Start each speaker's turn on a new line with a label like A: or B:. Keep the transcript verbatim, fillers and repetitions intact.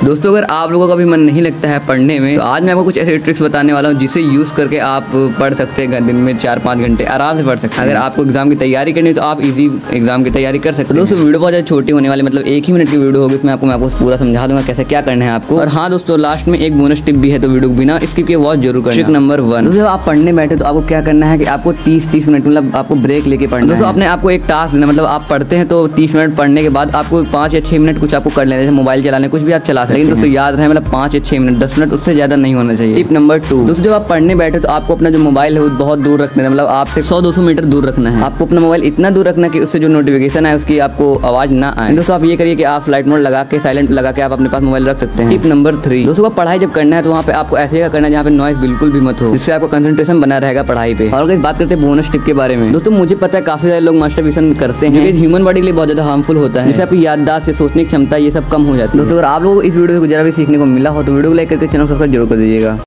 A: दोस्तों अगर आप लोगों का भी मन नहीं लगता है पढ़ने में, तो आज मैं आपको कुछ ऐसे ट्रिक्स बताने वाला हूँ जिसे यूज़ करके आप पढ़ सकते हैं दिन में चार पाँच घंटे आराम से पढ़ सकते हैं। अगर आपको एग्जाम की तैयारी करनी है तो आप इजी एग्जाम की तैयारी कर सकते हैं। दोस्तों वीडियो बहुत ज़्यादा छोटी होने वाली, मतलब एक ही मिनट की वीडियो होगी, इसमें आपको मैं आपको पूरा समझा दूंगा कैसे क्या करना है आपको। और हाँ दोस्तों, लास्ट में एक बोनस टिप भी है, तो वीडियो को बिना स्किप किए वॉच जरूर करना। ट्रिक नंबर वन, जब आप पढ़ने बैठे तो आपको क्या करना है कि आपको तीस तीस मिनट मतलब आपको ब्रेक लेके पढ़ना है। दोस्तों आपने आपको एक टास्क लेना, मतलब आप पढ़ते हैं तो तीस मिनट पढ़ने के बाद आपको पाँच या छः मिनट कुछ आपको कर लेना, जैसे मोबाइल चलाने कुछ भी आप चला सकते हैं। दोस्तों याद रहे मतलब पाँच या छः मिनट, दस मिनट उससे ज़्यादा नहीं होना चाहिए। टिप नंबर टू, दोस्तों जब आप पढ़ने बैठे तो आपको अपना जो मोबाइल है वो बहुत दूर रखना है, मतलब आपसे सौ दो सौ मीटर दूर रखना है। आपको अपना मोबाइल इतना दूर रखना कि उससे जो नोटिफिकेशन है उसकी आपको आवाज़ ना आए। दोस्तों आप ये करिए कि आप फ्लाइट मोड लगा के, साइलेंट लगा के आप अपने पास मोबाइल रख सकते हैं। टिप नंबर थ्री, दोस्तों को पढ़ाई जब करना है तो वहाँ पे आपको ऐसे जगह करना है जहाँ पे नॉइस बिल्कुल भी मत हो, जिससे आपका कंसंट्रेशन बना रहेगा पढ़ाई पे। और अगर बात करते हैं बोनस टिप के बारे में, दोस्तों मुझे पता है काफी सारे लोग मास्टरबेशन करते हैं, ह्यूमन बॉडी के लिए बहुत ज्यादा हार्मफुल होता है, जिससे आपकी याददाश्त से सोचने की क्षमता ये सब कम हो जाती है। दोस्तों अगर आप लोगों को इस वीडियो से जरा भी सीखने को मिला हो तो वीडियो को लाइक करके चैनल सब्सक्राइब जरूर कर दीजिएगा।